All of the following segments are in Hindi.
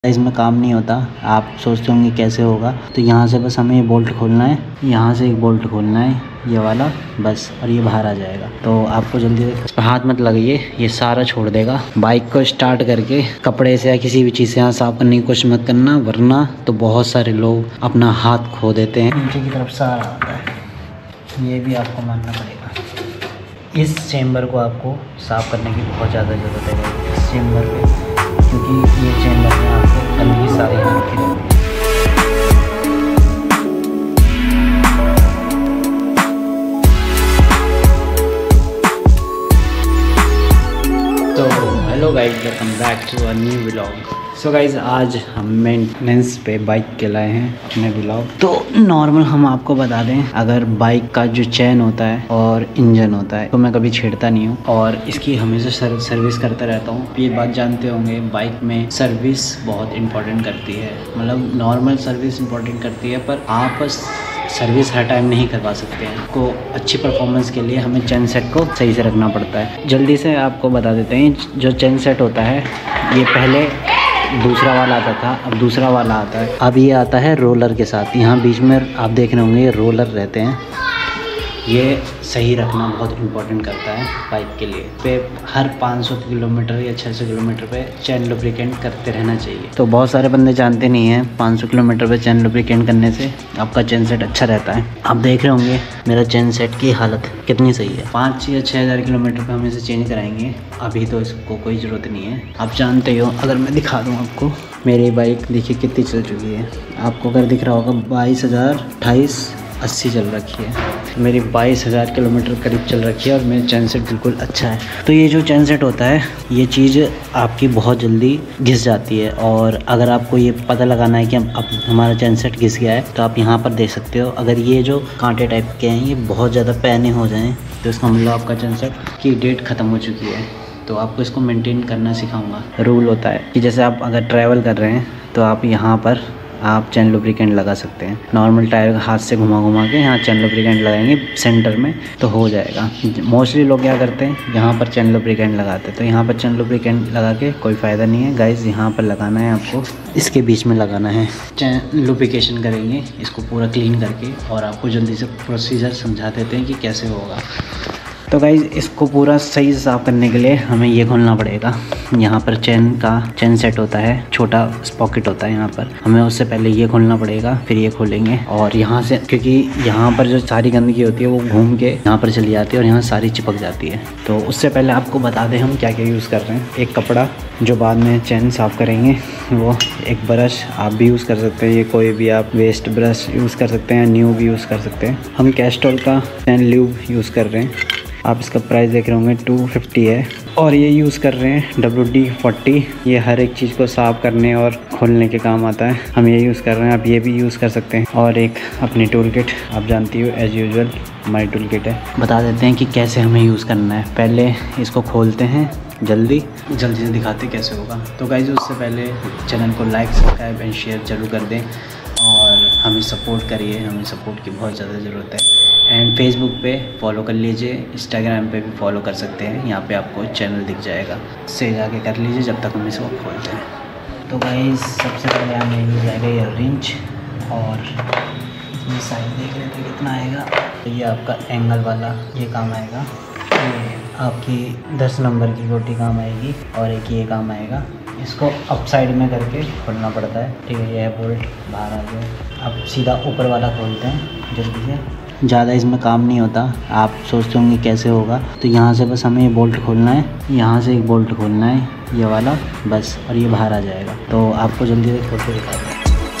इसमें काम नहीं होता। आप सोचते होंगे कैसे होगा, तो यहाँ से बस हमें ये बोल्ट खोलना है, यहाँ से एक बोल्ट खोलना है ये वाला बस, और ये बाहर आ जाएगा। तो आपको जल्दी इस पर हाथ मत लगाइए, ये सारा छोड़ देगा। बाइक को स्टार्ट करके कपड़े से या किसी भी चीज़ से यहाँ साफ करने की कोशिश मत करना, वरना तो बहुत सारे लोग अपना हाथ खो देते हैं। नीचे की तरफ सारा आता है, ये भी आपको मानना पड़ेगा। इस चेम्बर को आपको साफ़ करने की बहुत ज़्यादा ज़रूरत है, इस चेम्बर पे, क्योंकि ये चेम्बर में आपको गंदगी सारी रखी रहती है। तो hello guys, welcome back to a new vlog. So guys, आज हम मेंटेनेंस पे बाइक के लाए हैं अपने व्लॉग। तो नॉर्मल हम आपको बता दें, अगर बाइक का जो चैन होता है और इंजन होता है तो मैं कभी छेड़ता नहीं हूँ, और इसकी हमेशा सर्विस करता रहता हूँ। ये बात जानते होंगे, बाइक में सर्विस बहुत इंपॉर्टेंट करती है। मतलब नॉर्मल सर्विस इंपॉर्टेंट करती है, पर आप सर्विस हर टाइम नहीं करवा सकते हैं। को अच्छी परफॉर्मेंस के लिए हमें चेन सेट को सही से रखना पड़ता है। जल्दी से आपको बता देते हैं, जो चेन सेट होता है, ये पहले दूसरा वाला आता था, अब दूसरा वाला आता है। अब ये आता है रोलर के साथ। यहाँ बीच में आप देख रहे होंगे ये रोलर रहते हैं, ये सही रखना बहुत इम्पोर्टेंट करता है बाइक के लिए। पे हर 500 किलोमीटर या 600 किलोमीटर पे चैन लुब्रिकेंट करते रहना चाहिए। तो बहुत सारे बंदे जानते नहीं हैं, 500 किलोमीटर पे चैन लुब्रिकेंट करने से आपका चैन सेट अच्छा रहता है। आप देख रहे होंगे मेरा चैन सेट की हालत कितनी सही है। 5 या 6000 किलोमीटर पे हम इसे चेंज कराएंगे, अभी तो इसको कोई ज़रूरत नहीं है। आप जानते हो, अगर मैं दिखा दूँ आपको, मेरी बाइक देखिए कितनी चल चुकी है। आपको अगर दिख रहा होगा 22,2880 चल रखी है। मेरी 22,000 किलोमीटर करीब चल रखी है और मेरा चैन सेट बिल्कुल अच्छा है। तो ये जो चैन सेट होता है, ये चीज़ आपकी बहुत जल्दी घिस जाती है, और अगर आपको ये पता लगाना है कि अब हमारा चैन सेट घिस गया है, तो आप यहाँ पर देख सकते हो। अगर ये जो कांटे टाइप के हैं ये बहुत ज़्यादा पैने हो जाएँ, तो इसका मतलब आपका चैन सेट की डेट ख़त्म हो चुकी है। तो आपको इसको मेंटेन करना सिखाऊंगा। रूल होता है कि जैसे आप अगर ट्रैवल कर रहे हैं तो आप यहाँ पर आप चैन लुब्रिकेंट लगा सकते हैं। नॉर्मल टायर हाथ से घुमा के यहाँ चैन लुब्रिकेंट लगाएंगे सेंटर में, तो हो जाएगा। मोस्टली लोग क्या करते हैं, यहाँ पर चैन लुब्रिकेंट लगाते हैं। तो यहाँ पर चैन लुब्रिकेंट लगा के कोई फ़ायदा नहीं है गाइज़। यहाँ पर लगाना है आपको, इसके बीच में लगाना है। चैन लुब्रिकेशन करेंगे इसको पूरा क्लीन करके, और आपको जल्दी से प्रोसीजर समझा देते हैं कि कैसे होगा। तो गाइज़, इसको पूरा सही से साफ़ करने के लिए हमें ये खोलना पड़ेगा। यहाँ पर चैन सेट होता है, छोटा पॉकेट होता है यहाँ पर, हमें उससे पहले ये खोलना पड़ेगा, फिर ये खोलेंगे। और यहाँ से, क्योंकि यहाँ पर जो सारी गंदगी होती है वो घूम के यहाँ पर चली जाती है और यहाँ सारी चिपक जाती है। तो उससे पहले आपको बता दें हम क्या क्या यूज़ कर रहे हैं। एक कपड़ा, जो बाद में चैन साफ़ करेंगे वो। एक ब्रश आप भी यूज़ कर सकते हैं, ये कोई भी आप वेस्ट ब्रश यूज़ कर सकते हैं, न्यू भी यूज़ कर सकते हैं। हम कैस्ट्रॉल का चैन ल्यूब यूज़ कर रहे हैं, आप इसका प्राइस देख रहे होंगे 250 है। और ये यूज़ कर रहे हैं WD-40, ये हर एक चीज़ को साफ़ करने और खोलने के काम आता है। हम ये यूज़ कर रहे हैं, आप ये भी यूज़ कर सकते हैं। और एक अपनी टूल किट, आप जानती हो एज़ यूजुअल हमारी टूल किट है। बता देते हैं कि कैसे हमें यूज़ करना है। पहले इसको खोलते हैं, जल्दी से दिखाते कैसे होगा। तो गाइस, उससे पहले चैनल को लाइक, सब्सक्राइब एंड शेयर जरूर कर दें, और हमें सपोर्ट करिए, हमें सपोर्ट की बहुत ज़्यादा ज़रूरत है। एंड फेसबुक पे फॉलो कर लीजिए, इंस्टाग्राम पे भी फॉलो कर सकते हैं, यहाँ पे आपको चैनल दिख जाएगा, से जाके कर लीजिए जब तक हम इसको खोलते हैं। तो गाइस, सबसे पहले हमें मिल जाएगा ये रिंच, और ये साइज देख रहे थे कितना आएगा। तो ये आपका एंगल वाला ये काम आएगा, ये आपकी 10 नंबर की गोटी काम आएगी, और एक ये काम आएगा। इसको अप साइड में करके खोलना पड़ता है, ठीक है। ये है बोल्ट, बाहर आ गया। अब सीधा ऊपर वाला खोलते हैं जल्दी से। ज़्यादा इसमें काम नहीं होता, आप सोचते होंगे कैसे होगा। तो यहाँ से बस हमें ये बोल्ट खोलना है, यहाँ से एक बोल्ट खोलना है ये वाला बस, और ये बाहर आ जाएगा। तो आपको जल्दी से खोल के दिखाते हैं।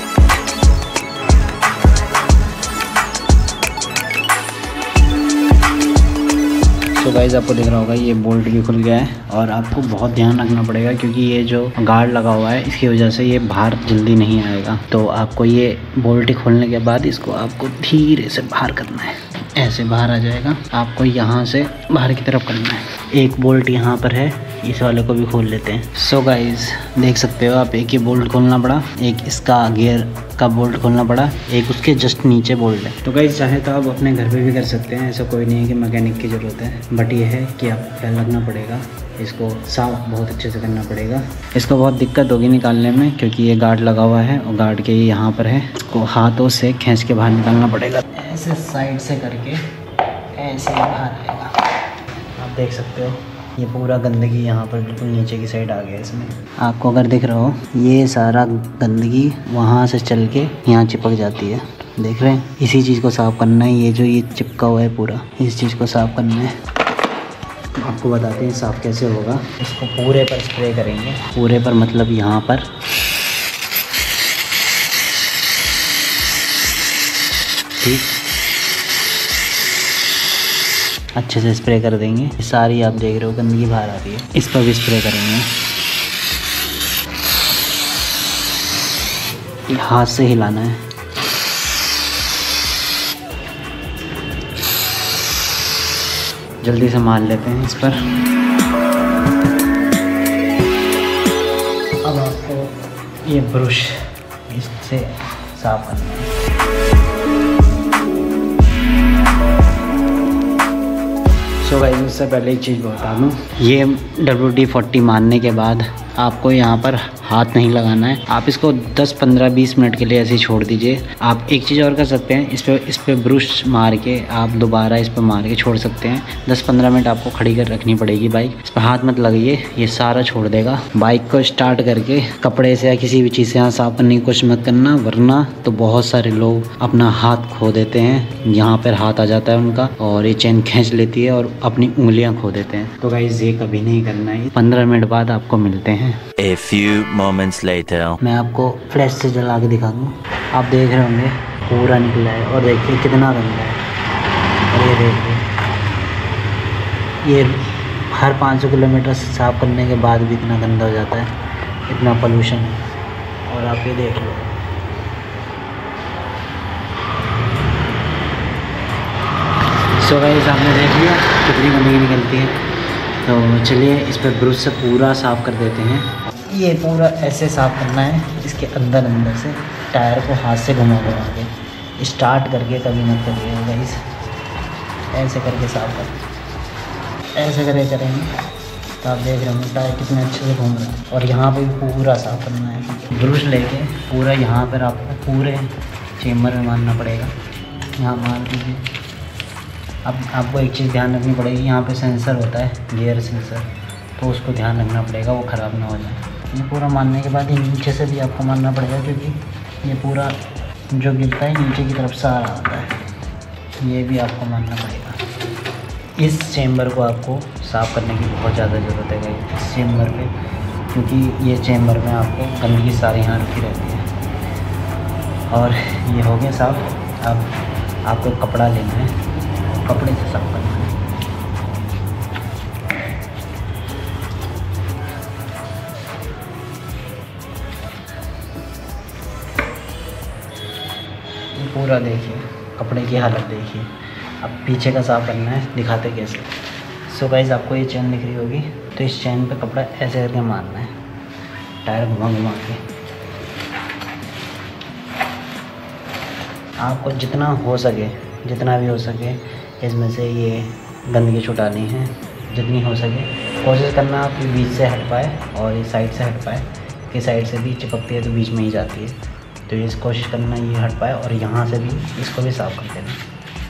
तो गाइस, आपको दिख रहा होगा ये बोल्ट भी खुल गया है, और आपको बहुत ध्यान रखना पड़ेगा, क्योंकि ये जो गार्ड लगा हुआ है इसकी वजह से ये बाहर जल्दी नहीं आएगा। तो आपको ये बोल्ट खोलने के बाद इसको आपको धीरे से बाहर करना है, ऐसे बाहर आ जाएगा। आपको यहाँ से बाहर की तरफ करना है। एक बोल्ट यहाँ पर है, इस वाले को भी खोल लेते हैं। सो गाइज देख सकते हो आप, एक ये बोल्ट खोलना पड़ा, एक इसका गियर का बोल्ट खोलना पड़ा, एक उसके जस्ट नीचे बोल्ट है। तो गाइज चाहे तो आप अपने घर पे भी कर सकते हैं, ऐसा कोई नहीं है कि मैकेनिक की ज़रूरत है, बट ये है कि आपको ख्याल रखना पड़ेगा, इसको साफ बहुत अच्छे से करना पड़ेगा। इसको बहुत दिक्कत होगी निकालने में क्योंकि ये गार्ड लगा हुआ है और गार्ड के यहाँ पर है, इसको हाथों से खींच के बाहर निकालना पड़ेगा। ऐसे साइड से करके ऐसे बाहर आएगा, आप देख सकते हो। ये पूरा गंदगी यहाँ पर बिल्कुल नीचे की साइड आ गया इसमें। आपको अगर दिख रहा हो, ये सारा गंदगी वहाँ से चल के यहाँ चिपक जाती है, देख रहे हैं। इसी चीज़ को साफ़ करना है, ये जो ये चिपका हुआ है पूरा, इस चीज़ को साफ़ करना है। आपको बताते हैं साफ़ कैसे होगा। इसको पूरे पर स्प्रे करेंगे, पूरे पर मतलब यहाँ पर, ठीक, अच्छे से स्प्रे कर देंगे। सारी आप देख रहे हो गंदगी बाहर आ रही है, इस पर भी स्प्रे करेंगे। ये हाथ से हिलाना है। जल्दी से मार लेते हैं इस पर। अब आपको ये ब्रश इससे साफ करना है। सो गाइस उससे पहले एक चीज़ बता दूँ, ये WD-40 मारने के बाद आपको यहाँ पर हाथ नहीं लगाना है। आप इसको 10, 15, 20 मिनट के लिए ऐसे ही छोड़ दीजिए। आप एक चीज़ और कर सकते हैं, इस पे ब्रश मार के आप दोबारा इस पर मार के छोड़ सकते हैं। 10-15 मिनट आपको खड़ी कर रखनी पड़ेगी बाइक, इस पर हाथ मत लगाइए, ये सारा छोड़ देगा। बाइक को स्टार्ट करके कपड़े से या किसी भी चीज़ से यहाँ साफ करने की कोशिश मत करना, वरना तो बहुत सारे लोग अपना हाथ खो देते हैं। यहाँ पर हाथ आ जाता है उनका और ये चेन खींच लेती है और अपनी उंगलियाँ खो देते हैं। तो गाइस ये कभी नहीं करना है। 15 मिनट बाद आपको मिलते हैं। A few moments later. मैं आपको फ्लैश से जला के दिखा दूँ। आप देख रहे होंगे पूरा निकला है और देखिए कितना गंदा है। और ये देखिए, ये हर 500 किलोमीटर साफ करने के बाद भी इतना गंदा हो जाता है, इतना पोल्यूशन है। और आप ये देख लो, सो गाइस आपने देख लिया कितनी गंदगी निकलती है। तो चलिए इस पर ब्रश से पूरा साफ़ कर देते हैं। ये पूरा ऐसे साफ़ करना है, इसके अंदर से टायर को हाथ से घुमा के स्टार्ट करके कभी मत करिएगा गाइस, ऐसे करके साफ़ कर, ऐसे करके करेंगे तो आप देख रहे होंगे टायर कितने अच्छे से घूम रहा है। और यहाँ पे पूरा साफ़ करना है, ब्रश लेके पूरा यहाँ पर आपको पूरे चेम्बर में मारना पड़ेगा। यहाँ मार दीजिए। अब आपको एक चीज़ ध्यान रखनी पड़ेगी, यहाँ पे सेंसर होता है, गियर सेंसर, तो उसको ध्यान रखना पड़ेगा वो ख़राब ना हो जाए। ये पूरा मारने के बाद ये नीचे से भी आपको मारना पड़ेगा, क्योंकि ये पूरा जो गिरता है नीचे की तरफ सारा आता है, ये भी आपको मारना पड़ेगा। इस चेम्बर को आपको साफ़ करने की बहुत ज़्यादा ज़रूरत है इस चेम्बर पे, क्योंकि ये चेम्बर में आपको गंदगी सारी यहाँ रुकी रहती है। और ये हो गया साफ़। अब आपको कपड़ा लेना है, कपड़े से साफ करना है। पूरा देखिए कपड़े की हालत देखिए। अब पीछे का साफ करना है, दिखाते कैसे। सो गाइस आपको ये चैन दिख रही होगी, तो इस चैन पे कपड़ा ऐसे करके मारना है, टायर घुमा घुमा के। आपको जितना हो सके, जितना भी हो सके इसमें से ये गंदगी छुटानी है, जितनी हो सके कोशिश करना कि बीच से हट पाए और ये साइड से हट पाए, कि साइड से भी चिपकती है तो बीच में ही जाती है, तो ये कोशिश करना ये हट पाए। और यहाँ से भी इसको भी साफ़ कर देना।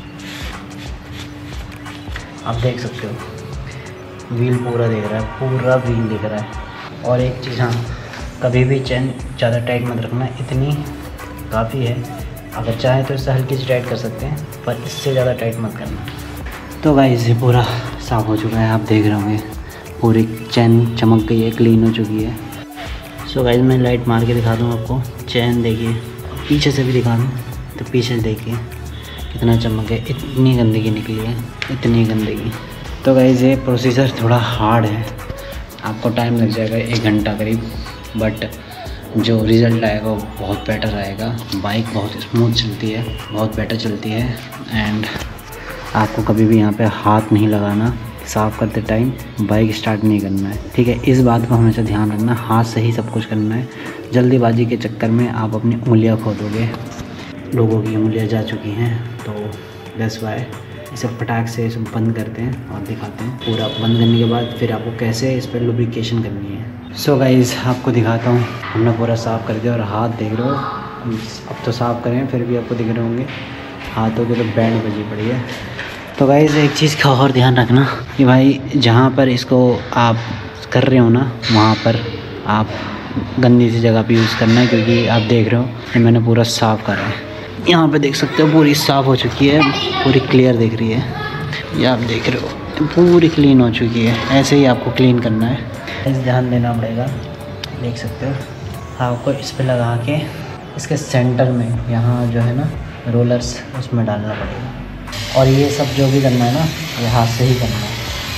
आप देख सकते हो व्हील पूरा दिख रहा है, पूरा व्हील दिख रहा है। और एक चीज़, हाँ, कभी भी चैन ज़्यादा टाइट मत रखना, इतनी काफ़ी है। अगर चाहें तो इससे हल्की सी टाइट कर सकते हैं, पर इससे ज़्यादा टाइट मत करना। तो गाइस ये पूरा साफ़ हो चुका है, आप देख रहे होंगे पूरी चैन चमक गई है, क्लीन हो चुकी है। सो गाइस मैं लाइट मार के दिखा दूँ आपको, चैन देखिए, पीछे से भी दिखा दूँ तो पीछे से देखिए कितना चमक है, इतनी गंदगी निकली है, इतनी गंदगी। तो गाइस ये प्रोसीजर थोड़ा हार्ड है, आपको टाइम लग जाएगा 1 घंटा करीब, बट जो रिज़ल्ट आएगा वो बहुत बेटर आएगा। बाइक बहुत स्मूथ चलती है, बहुत बेटर चलती है। एंड आपको कभी भी यहाँ पे हाथ नहीं लगाना, साफ़ करते टाइम बाइक स्टार्ट नहीं करना है, ठीक है। इस बात का हमेशा ध्यान रखना, हाथ से ही सब कुछ करना है। जल्दीबाजी के चक्कर में आप अपनी उंगलियां खो दोगे। लोगों की उंगलियां जा चुकी हैं, तो दैट्स वाई इसे फटाक से इसे बंद करते हैं और दिखाते हैं। पूरा बंद करने के बाद फिर आपको कैसे इस पर लुब्रिकेशन करनी है। सो गाइज़ आपको दिखाता हूँ। हमने पूरा साफ़ कर दिया और हाथ देख रहे हो, अब तो साफ़ करें फिर भी आपको दिख रहे होंगे हाथों के तो बैंड बजी पड़ी है। तो गाइज़ एक चीज़ का और ध्यान रखना कि भाई जहाँ पर इसको आप कर रहे हो ना, वहाँ पर आप गंदी सी जगह पे यूज़ करना है, क्योंकि आप देख रहे हो कि मैंने पूरा साफ़ करा है। यहाँ पे देख सकते हो पूरी साफ़ हो चुकी है, पूरी क्लियर दिख रही है। ये आप देख रहे हो पूरी क्लीन हो चुकी है। ऐसे ही आपको क्लीन करना है, इस ध्यान देना पड़ेगा। देख सकते हो आपको इस पर लगा के इसके सेंटर में यहाँ जो है ना रोलर्स, उसमें डालना पड़ेगा। और ये सब जो भी करना है ना, ये हाथ से ही करना है।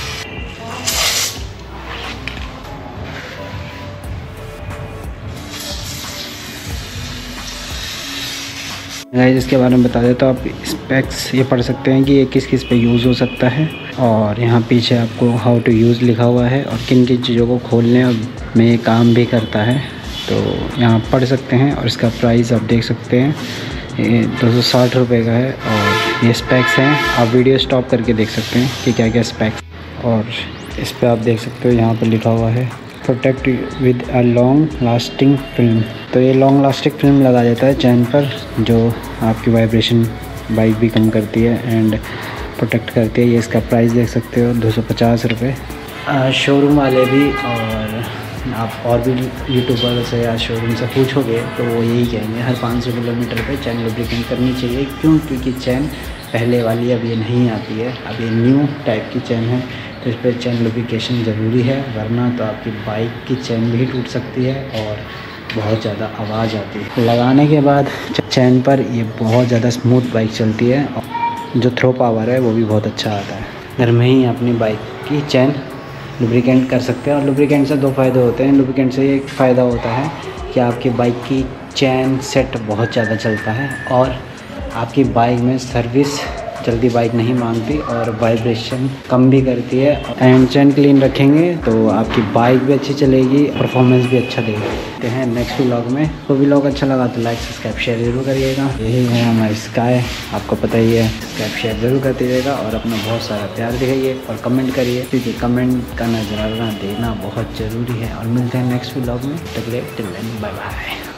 गाइस इसके बारे में बता दें तो आप स्पेक्स ये पढ़ सकते हैं कि ये किस किस पे यूज़ हो सकता है, और यहाँ पीछे आपको हाउ टू यूज़ लिखा हुआ है और किन किन चीज़ों को खोलने में ये काम भी करता है, तो यहाँ पढ़ सकते हैं। और इसका प्राइस आप देख सकते हैं, ये 260 रुपये का है। और ये स्पेक्स हैं, आप वीडियो स्टॉप करके देख सकते हैं कि क्या क्या स्पेक्स। और इस पर आप देख सकते हो यहाँ पर लिखा हुआ है protect with a long lasting film. तो ये लॉन्ग लास्टिंग फिल्म लगा देता है चैन पर, जो आपकी वाइब्रेशन बाइक भी कम करती है एंड प्रोटेक्ट करती है। ये इसका प्राइस देख सकते हो 250 रुपये। शोरूम वाले भी और आप और भी यूट्यूबर से या शोरूम से पूछोगे तो वो यही कहेंगे हर 500 किलोमीटर पे चैन लुब्रिकेट करनी चाहिए। क्यों? क्योंकि चैन पहले वाली अब ये नहीं आती है, अब ये न्यू टाइप की चैन है, तो इस पर चैन लुब्रिकेशन ज़रूरी है, वरना तो आपकी बाइक की चैन भी टूट सकती है और बहुत ज़्यादा आवाज़ आती है। लगाने के बाद चैन पर ये बहुत ज़्यादा स्मूथ बाइक चलती है और जो थ्रो पावर है वो भी बहुत अच्छा आता है। घर में ही अपनी बाइक की चैन लुब्रिकेंट कर सकते हैं। और लुब्रिकेंट से दो फ़ायदे होते हैं। लुब्रिकेंट से एक फ़ायदा होता है कि आपकी बाइक की चैन सेट बहुत ज़्यादा चलता है और आपकी बाइक में सर्विस जल्दी बाइक नहीं मांगती और वाइब्रेशन कम भी करती है। एंड चैन क्लीन रखेंगे तो आपकी बाइक भी अच्छी चलेगी, परफॉर्मेंस भी अच्छा देगी। देखते हैं नेक्स्ट व्लॉग में। तो व्लॉग अच्छा लगा तो लाइक सब्सक्राइब शेयर ज़रूर करिएगा। यही है हमारी स्काई, आपको पता ही है। सब्सक्राइब शेयर ज़रूर करते रहिएगा और अपना बहुत सारा प्यार दिखाइए और कमेंट करिए, क्योंकि कमेंट का नजराना देना बहुत ज़रूरी है। और मिलते हैं नेक्स्ट व्लॉग में, तक के लिए बाय बाय।